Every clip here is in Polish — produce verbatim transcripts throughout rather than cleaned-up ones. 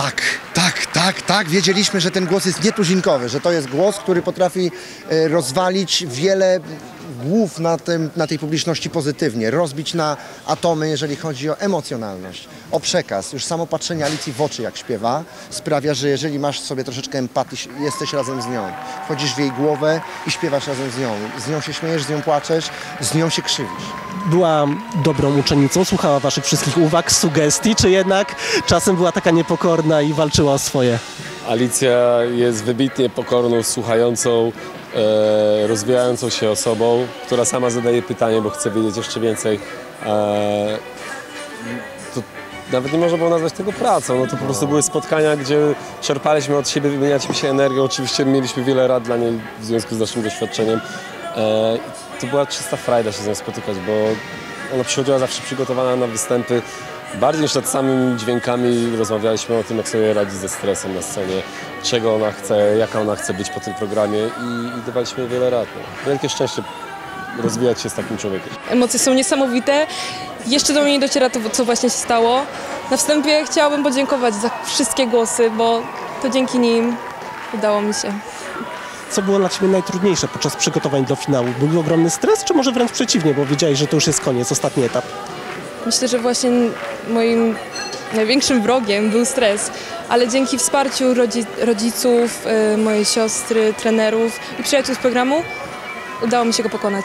Tak, tak, tak, tak. Wiedzieliśmy, że ten głos jest nietuzinkowy, że to jest głos, który potrafi e, rozwalić wiele głów na, tym, na tej publiczności pozytywnie, rozbić na atomy, jeżeli chodzi o emocjonalność, o przekaz. Już samo patrzenie Alicji w oczy, jak śpiewa, sprawia, że jeżeli masz sobie troszeczkę empatii, jesteś razem z nią. Wchodzisz w jej głowę i śpiewasz razem z nią. Z nią się śmiejesz, z nią płaczesz, z nią się krzywisz. Była dobrą uczennicą, słuchała waszych wszystkich uwag, sugestii, czy jednak czasem była taka niepokorna i walczyła o swoje? Alicja jest wybitnie pokorną, słuchającą, e, rozwijającą się osobą, która sama zadaje pytanie, bo chce wiedzieć jeszcze więcej. E, to nawet nie można było nazwać tego pracą, no to po prostu były spotkania, gdzie czerpaliśmy od siebie, wymienialiśmy się energią. Oczywiście mieliśmy wiele rad dla niej w związku z naszym doświadczeniem. E, to była czysta frajda się z nią spotykać, bo ona przychodziła zawsze przygotowana na występy. Bardziej niż nad samymi dźwiękami rozmawialiśmy o tym, jak sobie radzić ze stresem na scenie, czego ona chce, jaka ona chce być po tym programie i, i dawaliśmy jej wiele rad. No. Wielkie szczęście rozwijać się z takim człowiekiem. Emocje są niesamowite. Jeszcze do mnie nie dociera to, co właśnie się stało. Na wstępie chciałabym podziękować za wszystkie głosy, bo to dzięki nim udało mi się. Co było dla ciebie najtrudniejsze podczas przygotowań do finału? Był ogromny stres, czy może wręcz przeciwnie, bo wiedziałeś, że to już jest koniec, ostatni etap? Myślę, że właśnie moim największym wrogiem był stres, ale dzięki wsparciu rodzi rodziców, y, mojej siostry, trenerów i przyjaciół z programu udało mi się go pokonać.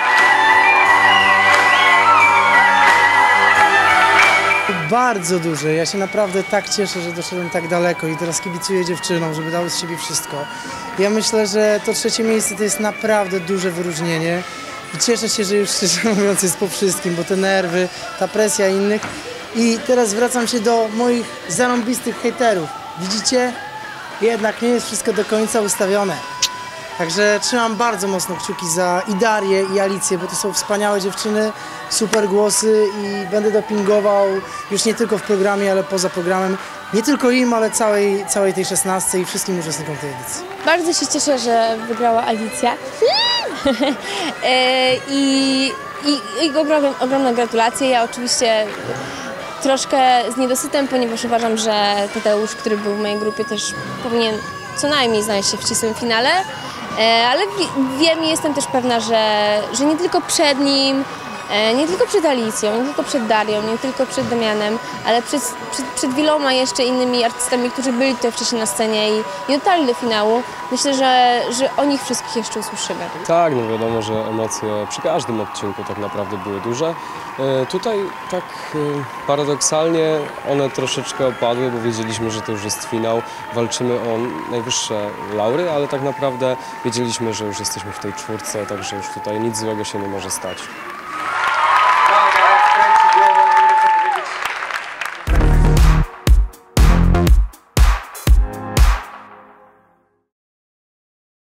Bardzo duże. Ja się naprawdę tak cieszę, że doszedłem tak daleko i teraz kibicuję dziewczynom, żeby dały z siebie wszystko. Ja myślę, że to trzecie miejsce to jest naprawdę duże wyróżnienie. I cieszę się, że już szczerze mówiąc jest po wszystkim, bo te nerwy, ta presja innych. I teraz zwracam się do moich zarąbistych hejterów. Widzicie? Jednak nie jest wszystko do końca ustawione. Także trzymam bardzo mocno kciuki za i Darię, i Alicję, bo to są wspaniałe dziewczyny, super głosy i będę dopingował już nie tylko w programie, ale poza programem. Nie tylko im, ale całej, całej tej szesnastce i wszystkim uczestnikom tej edycji. Bardzo się cieszę, że wygrała Alicja. I, i, i ogromne, ogromne gratulacje. Ja oczywiście troszkę z niedosytem, ponieważ uważam, że Tadeusz, który był w mojej grupie, też powinien co najmniej znaleźć się w ścisłym finale. Ale wiem i jestem też pewna, że, że nie tylko przed nim, nie tylko przed Alicją, nie tylko przed Darią, nie tylko przed Damianem, ale przed, przed, przed wieloma jeszcze innymi artystami, którzy byli tutaj wcześniej na scenie i nie dotarli do finału. Myślę, że, że o nich wszystkich jeszcze usłyszymy. Tak, no wiadomo, że emocje przy każdym odcinku tak naprawdę były duże. E, tutaj tak e, paradoksalnie one troszeczkę opadły, bo wiedzieliśmy, że to już jest finał. Walczymy o najwyższe laury, ale tak naprawdę wiedzieliśmy, że już jesteśmy w tej czwórce, także już tutaj nic złego się nie może stać.